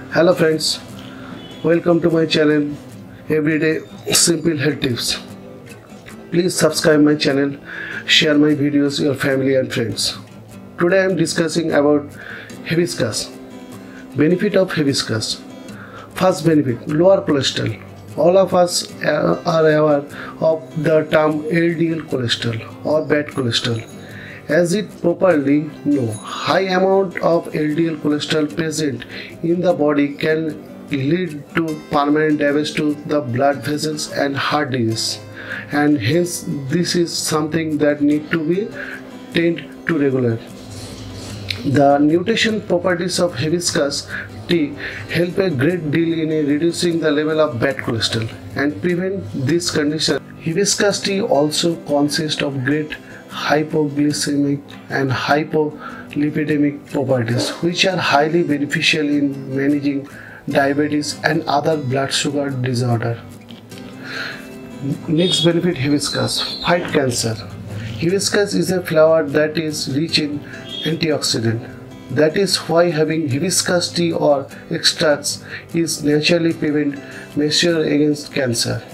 Hello friends, welcome to my channel Everyday Simple Health Tips. Please subscribe my channel, share my videos with your family and friends. Today I am discussing about hibiscus. Benefit of hibiscus. First benefit, lower cholesterol. All of us are aware of the term LDL cholesterol or bad cholesterol. As it properly know, high amount of LDL cholesterol present in the body can lead to permanent damage to the blood vessels and heart disease, and hence this is something that need to be tended to regular. The nutrition properties of hibiscus tea help a great deal in reducing the level of bad cholesterol and prevent this condition. Hibiscus tea also consists of great hypoglycemic and hypolipidemic properties, which are highly beneficial in managing diabetes and other blood sugar disorder. Next benefit, hibiscus fight cancer. Hibiscus is a flower that is rich in antioxidant. That is why having hibiscus tea or extracts is naturally prevent measure against cancer.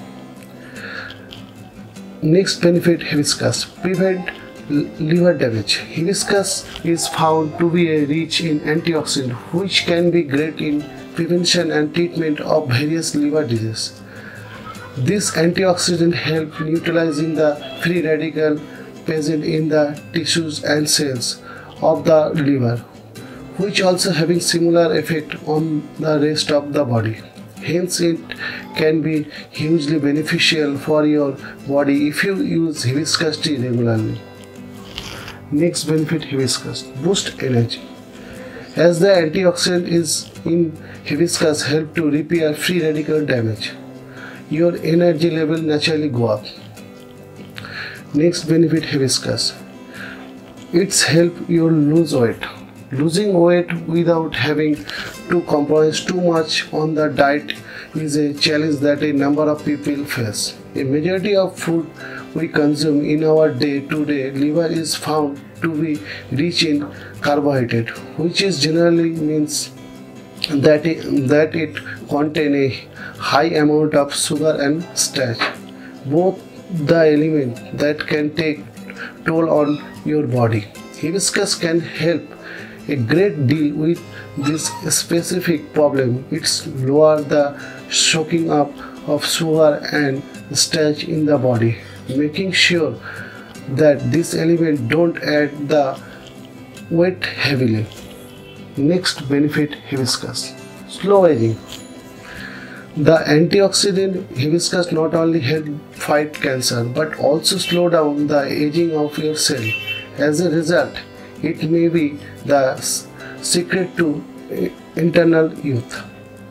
Next benefit, hibiscus prevent liver damage. Hibiscus is found to be rich in antioxidant, which can be great in prevention and treatment of various liver diseases. This antioxidant help neutralizing the free radical present in the tissues and cells of the liver, which also having similar effect on the rest of the body. Hence it can be hugely beneficial for your body if you use hibiscus tea regularly. Next benefit, hibiscus boost energy. As the antioxidant is in hibiscus help to repair free radical damage, your energy level naturally go up. Next benefit, hibiscus. It's help you lose weight. Losing weight without having to compromise too much on the diet is a challenge that a number of people face. A majority of food we consume in our day-to-day liver is found to be rich in carbohydrate, which is generally means that it contains a high amount of sugar and starch, both the elements that can take toll on your body. Hibiscus can help a great deal with this specific problem. It's lower the soaking up of sugar and starch in the body, making sure that this element don't add the weight heavily. Next benefit, hibiscus slow aging. The antioxidant hibiscus not only help fight cancer but also slow down the aging of your cell. As a result, it may be the secret to internal youth.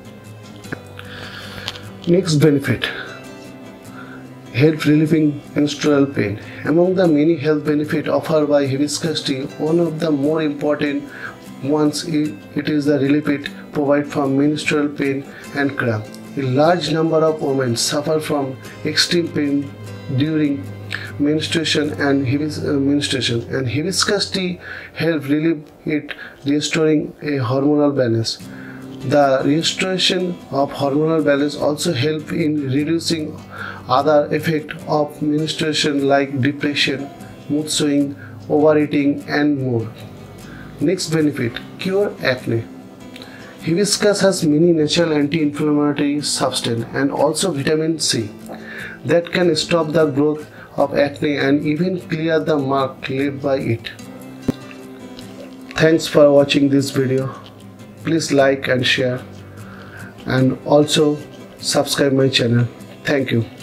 Next benefit, help relieving menstrual pain. Among the many health benefits offered by hibiscus tea, one of the more important ones it is the relief it provides from menstrual pain and cramp. A large number of women suffer from extreme pain during menstruation, and hibiscus tea helps relieve it, restoring a hormonal balance. The restoration of hormonal balance also helps in reducing other effects of menstruation like depression, mood swing, overeating, and more. Next benefit, cure acne. Hibiscus has many natural anti-inflammatory substances and also vitamin C that can stop the growth of acne and even clear the mark left by it. Thanks for watching this video. Please like and share, and also subscribe my channel. Thank you.